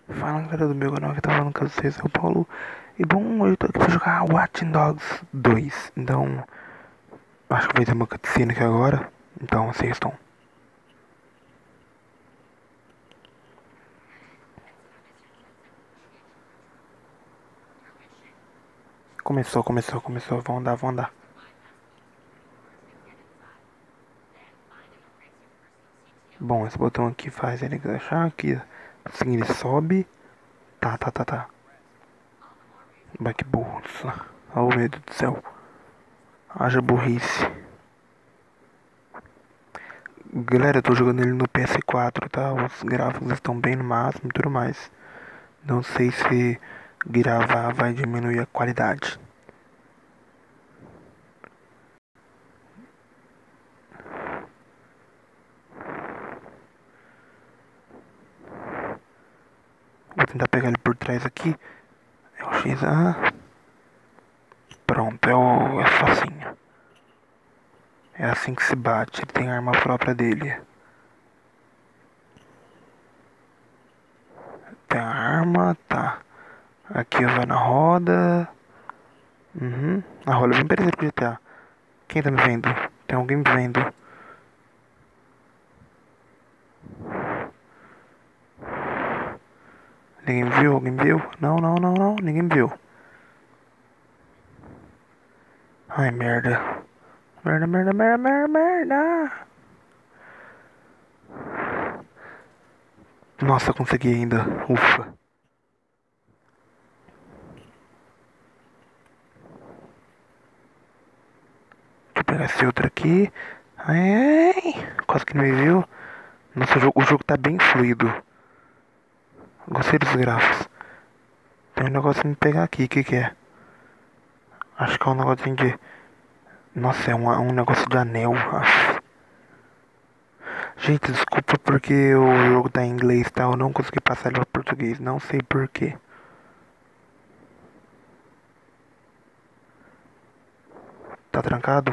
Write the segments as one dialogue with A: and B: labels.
A: Fala galera do meu canal que tá falando com vocês, é o Paulo. E bom, hoje eu tô aqui pra jogar Watch Dogs 2. Então, acho que vai ter uma cutscene aqui agora. Então, assistam. Começou. Vão andar. Bom, esse botão aqui faz ele agachar aqui. Assim ele sobe. Tá. Vai que burro. Oh, meu Deus do céu. Haja burrice. Galera, eu tô jogando ele no PS4, tá? Os gráficos estão bem no máximo e tudo mais. Não sei se gravar vai diminuir a qualidade. Vou tentar pegar ele por trás aqui. É o X. Ah, pronto, é facinho. É assim que se bate. Ele tem a arma própria dele. Tem a arma, tá. Aqui vai na roda. A roda é bem parecida com o GTA. Quem tá me vendo? Tem alguém me vendo? Ninguém me viu? Alguém me viu? Não. Ninguém me viu. Ai, merda. Merda. Nossa, consegui ainda. Ufa. Deixa eu pegar esse outro aqui. Ai. Quase que não me viu. Nossa, o jogo tá bem fluido. Gostei dos gráficos. Tem um negócio pra me pegar aqui, o que é? Acho que é um negocinho de... Nossa, é um negócio de anel. Gente, desculpa porque o jogo tá em inglês, tá? Eu não consegui passar ele pra português, não sei porquê. Tá trancado?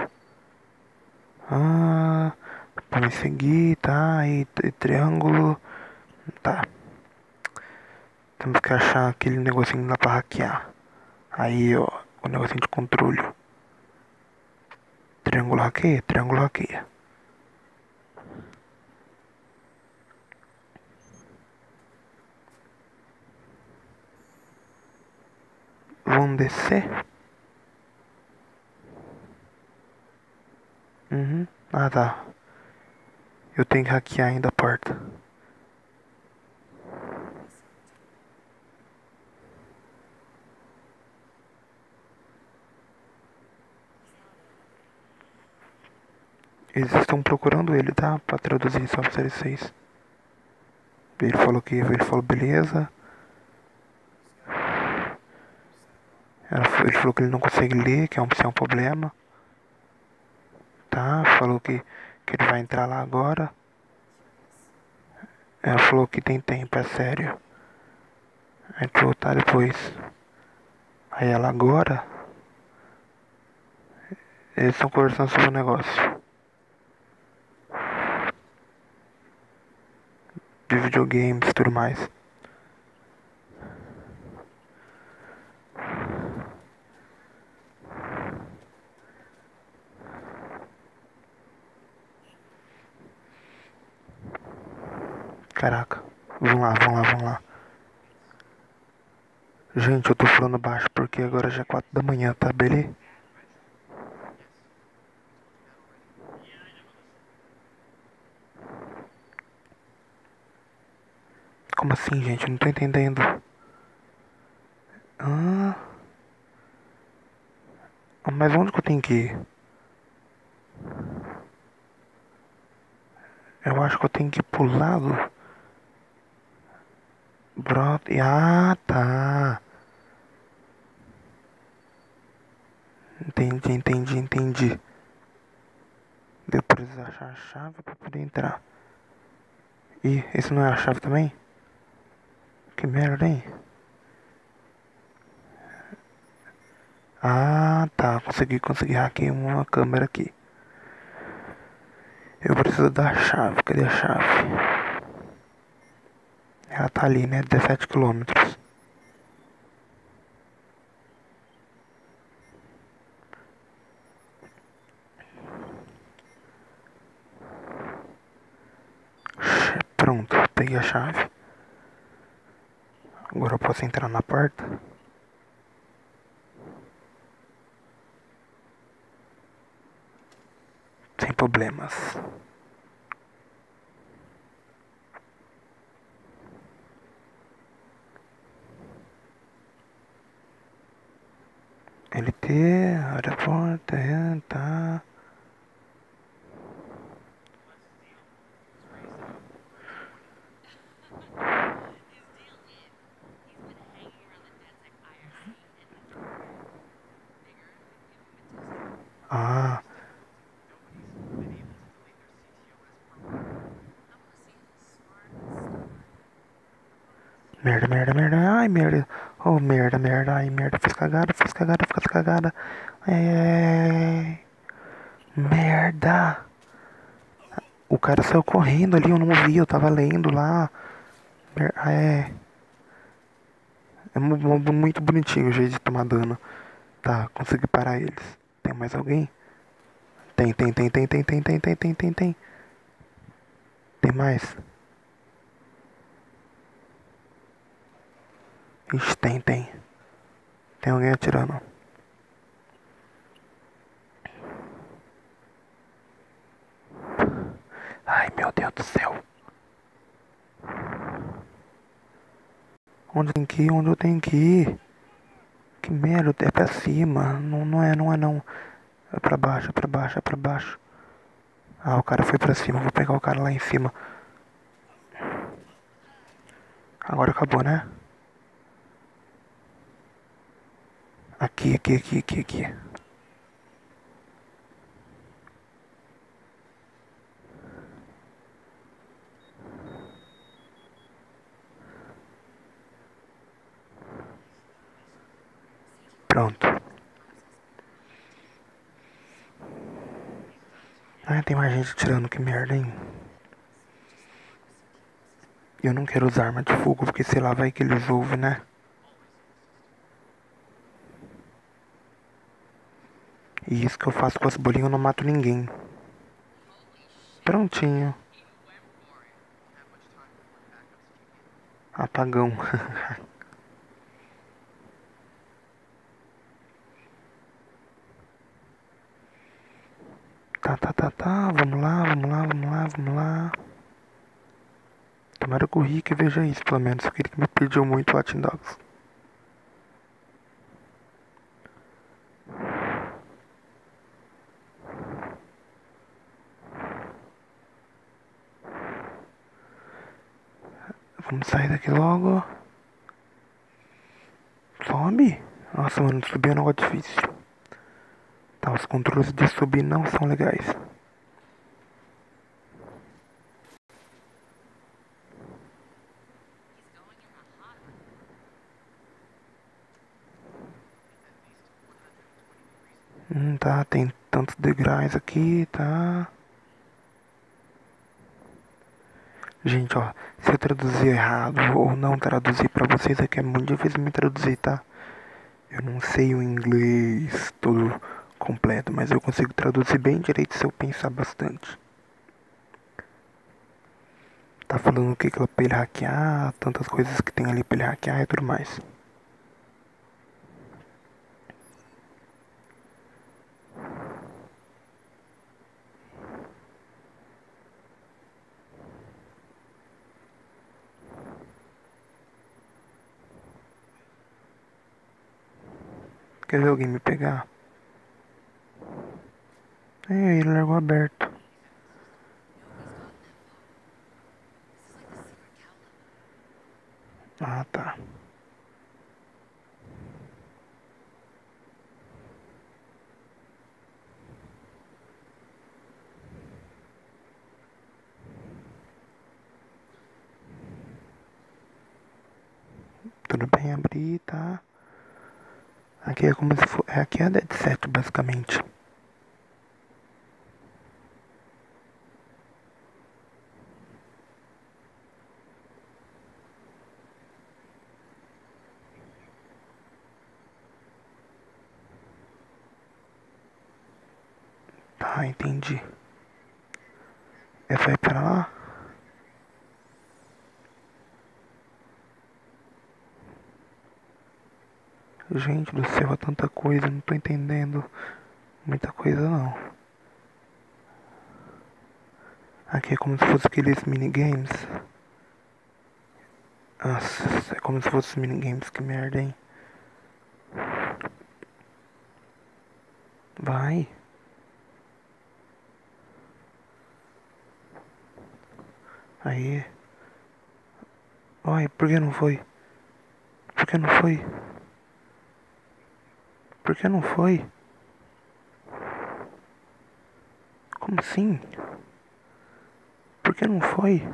A: Ah, pra me seguir, tá? Aí, triângulo. Tá. Temos que achar aquele negocinho lá pra hackear. Aí, ó, o negocinho de controle. Triângulo hackeia. Vamos descer? Ah, tá. Eu tenho que hackear ainda a porta. Eles estão procurando ele, tá? Pra traduzir só pra série 6. Ele falou beleza. Ele falou que ele não consegue ler, que é um problema. Tá? Falou que ele vai entrar lá agora. Ela falou que tem tempo, é sério. A gente vai voltar depois. Aí ela agora. Eles estão conversando sobre o negócio de videogames e tudo mais. Caraca. Vamos lá. Gente, eu tô falando baixo porque agora já é 4 da manhã, tá? Beleza? Como assim, gente? Eu não tô entendendo. Ah, mas onde que eu tenho que ir? Eu acho que eu tenho que ir pro lado. Brota. Ah, tá. Entendi. Eu preciso achar a chave pra poder entrar. Ih, esse não é a chave também? Que merda, hein? Ah, tá. Consegui hackear uma câmera aqui. Eu preciso da chave. Cadê a chave? Ela tá ali, né? 17 quilômetros. Pronto, peguei a chave. Agora eu posso entrar na porta. Sem problemas. LT, abre a porta, tá. Ah, merda, merda, merda, ai, merda. Oh, merda, merda, ai, merda, fiz cagada, fiz cagada, fiz cagada. Ai, ai, ai, ai. Merda. O cara saiu correndo ali, eu não vi, eu tava lendo lá. É, é muito bonitinho o jeito de tomar dano. Tá, consegui parar eles. Tem mais alguém? Tem. Tem mais? Ixi, tem. Tem alguém atirando. Ai, meu Deus do céu. Onde tem que ir? Onde eu tenho que ir? Que merda, é pra cima. Não, não. É pra baixo, é pra baixo, é pra baixo. Ah, o cara foi pra cima. Vou pegar o cara lá em cima. Agora acabou, né? Aqui. Pronto. Ah, tem mais gente tirando, que merda, hein? Eu não quero usar arma de fogo, porque sei lá, vai que eles ouvem, né? E isso que eu faço com as bolinhas, eu não mato ninguém. Prontinho. Apagão. Tá. Vamos lá. Tomara que o Rick veja isso, pelo menos. Porque ele me pediu muito Hot Dogs. Vamos sair daqui logo. Sobe? Nossa, mano, subir é um negócio difícil. Tá, os controles de subir não são legais. Tá, tem tantos degraus aqui, tá. Gente, ó, se eu traduzir errado ou não traduzir pra vocês é que é muito difícil me traduzir, tá? Eu não sei o inglês todo completo, mas eu consigo traduzir bem direito se eu pensar bastante. Tá falando o que que ela pra ele hackear, tantas coisas que tem ali pra ele hackear e tudo mais. Quer ver alguém me pegar? É, ele largou aberto. Ah, tá. Tudo bem, abrir, tá? Aqui é como se for. Aqui é a Dead Set, basicamente. Tá, entendi. É pra ir pra lá? Gente do céu, é tanta coisa, não tô entendendo muita coisa não. Aqui é como se fosse aqueles minigames. Nossa, é como se fosse minigames, que merda, hein? Vai. Aí. Ai, por que não foi? Por que não foi? Por que não foi? Como assim? Por que não foi?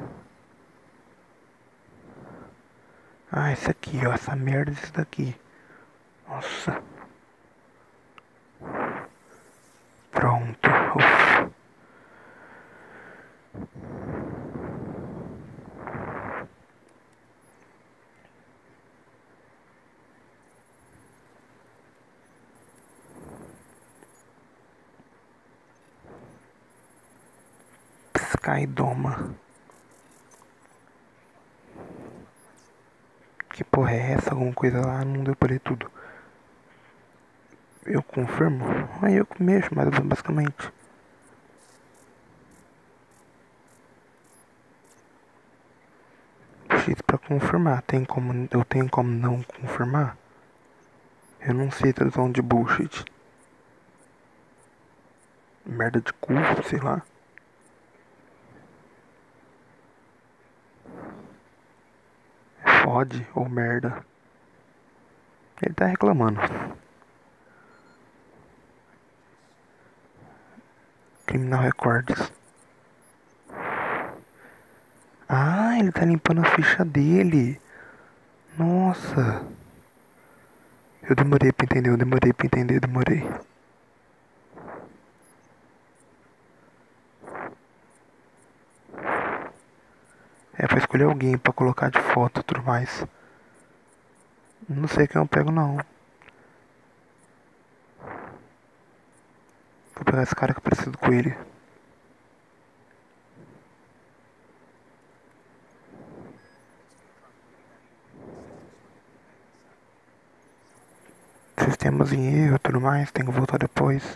A: Ah, esse aqui, ó. Essa merda desse daqui. Nossa. Pronto. Uf. Skydoma. Que porra é essa? Alguma coisa lá? Não deu pra ler tudo. Eu confirmo? Aí eu mexo, mas basicamente. X pra confirmar. Eu tenho como não confirmar? Eu não sei tradução de bullshit. Merda de cu, sei lá. Fode ou merda. Ele tá reclamando. Criminal Records. Ah, ele tá limpando a ficha dele. Nossa. Eu demorei pra entender, demorei. É pra escolher alguém pra colocar de foto e tudo mais. Não sei quem eu pego não. Vou pegar esse cara que é parecido com ele. Sistemas em erro e tudo mais, tem que voltar depois.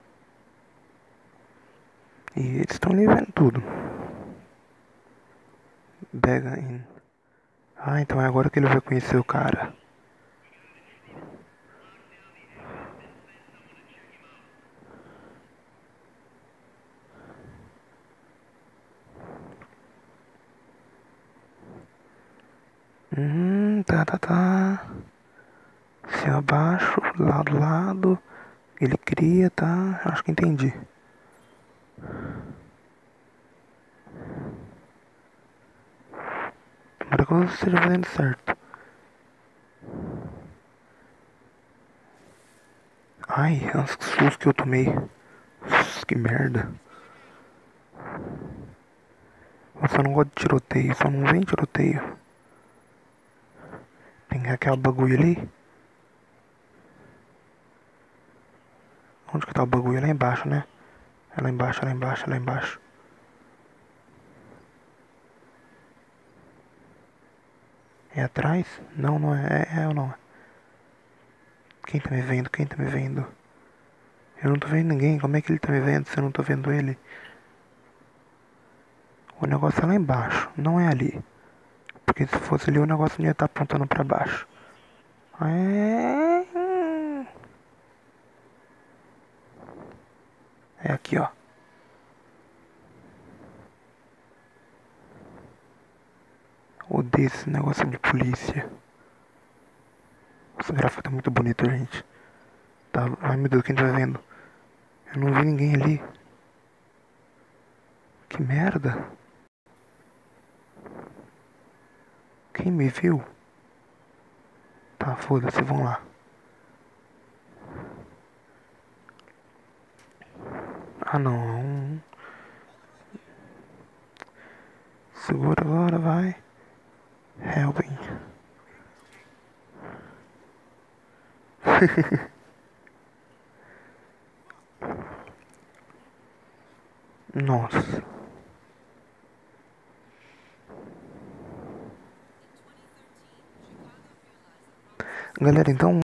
A: E eles estão ali vendo tudo. Bega in. Ah, então é agora que ele vai conhecer o cara. Tá. Cima abaixo, lado. Ele cria, tá? Acho que entendi. Tomara que eu esteja fazendo certo. Ai, que susto que eu tomei. Que merda. Eu só não gosto de tiroteio, só não vem tiroteio. Tem aquela bagulho ali. Onde que tá o bagulho? É lá embaixo, né? É lá embaixo, lá embaixo. É atrás? Não, não é. É ou não é? Quem tá me vendo? Quem tá me vendo? Eu não tô vendo ninguém. Como é que ele tá me vendo se eu não tô vendo ele? O negócio é lá embaixo, não é ali. Porque se fosse ali o negócio não ia estar apontando pra baixo. É aqui, ó. Odeio esse negócio de polícia. Essa gráfica tá muito bonita, gente. Tá. Ai meu Deus, quem tá vendo? Eu não vi ninguém ali. Que merda. Quem me viu? Tá, foda-se, vamos lá. Ah não. Segura agora, vai. Helping. Nossa. Galera, então